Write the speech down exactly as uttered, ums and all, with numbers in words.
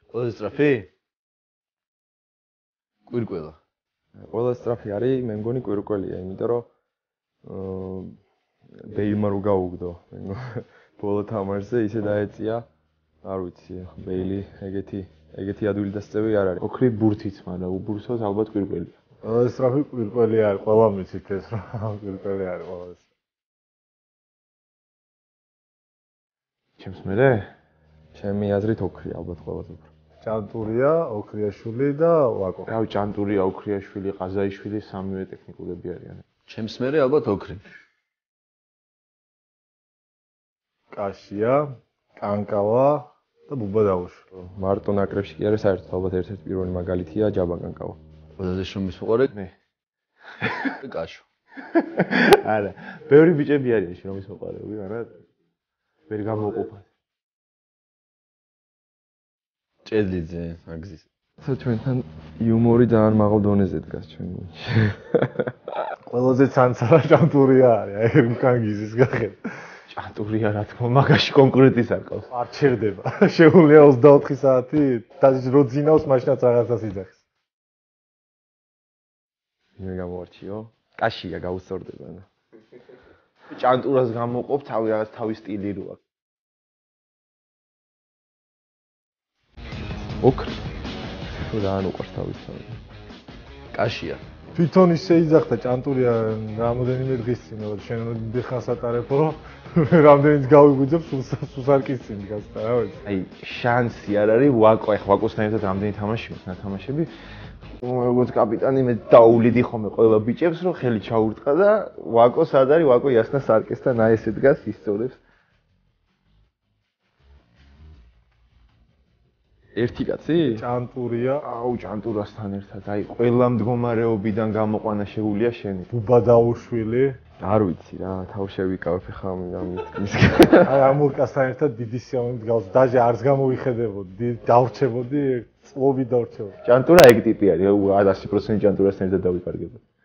ყველაზე სწრაფი? კვირკველა. ყველაზე სწრაფი არის, მე მგონი კვირკველია, იმიტომ რომ აა ბეილმა რო გაუგდო, ბოლო თამაშზე ისე დაეწია, არ ვიცი, ბეილი ეგეთი, ეგეთი ადვილი დასწევი არ არის. ოქრი ბურთიც, მაგრამ უბურსოს ალბათ კვირკველია. ყველაზე სწრაფი კვირკველი არის, ყველა მიცით ეს რომ კვირკველი არის ყველაზე. ჩემს მერე? ჩემი აზრით ოქრი ალბათ ყველაზე უფრო. ჭანტურია, ოქრიაშვილი და ვაკო. რავი, ჭანტურია, ოქრიაშვილი, ყაზაიშვილი სამივე ტექნიკურები არიან. ჩემს მერე ალბათ ოქრი. კაშია, კანკავა და ბუბა დაუშვა. მარტო ნაკრებში კი არის საერთოდ ალბათ ერთ-ერთი პირველი მაგალითია ჯაბა კანკავა. ყველაზე შრომის მოყარე მე. კაშო. არა, ბევრი ბიჭები არიან შრომის მოყარეები, მაგრამ ვერ გამოყოფა. ჭედლიძე აგზის. თო ჩვენთან იუმორი ძალიან მაღალ დონეზე დგას ჩვენ გუნდში. ყველაზე ცანცარა ჭანტურია არის, აი რუკან გიზის გახედა. ჭანტურია რა თქმა უნდა, მაგაში კონკრეტის არ ყავს. არ ჩერდება. შეუძლია ოცდაოთხი საათი, და რო ძინავს მაშინაც რაღაცას იძახის. მე გამოვარჩიო. კაშია გაუსწორდება. ჭანტურას გამოყოფ თავი რაღაც თავის სტილი რო აქვს. ოქრი. თუ ძალიან უყვარს თავის თავი. კაშია. თვითონ ისე იძახდა ჭანტურია რამოდენიმე დღის წინ, რომ შენ დიხას ატარებ, რომ რამდენიც გავიგვიძებ, სულს არ კისცინ დგას და რა ვიცი. აი, შანსი არ არის ვაკო, ეხლა ვაკოსთან ერთად რამდენი თამაში მაქვს, ნათამაშები. როგორც კაპიტანი მე დაუვლიდი ხოლმე ყველა ბიჭებს, რომ ხელი ჩაურტყა და ვაკო სად არის? ვაკო იასნა სარკესთან აი ესე დგას, ისწორებს. ერთი კაცი? ჭანტურია, აუ, ჭანტურასთან ერთად, აი, ყველა მდგომარეობიდან გამოყვანა შეუულია შენი. ბუბა დაუშვილი. არ ვიცი რა, თავშევიკავებ ხა ამის. აი ამ უკასთან ერთად დიდი სიამოვნებით გავს. დაჟე არც გამოვიხედებოდი, დავრჩებოდი, წლობით დავრჩებოდი. ჭანტურა ეგ ტიპი არის, ასი პროცენტი ჭანტურასთან ერთად დავიკარგებოდი.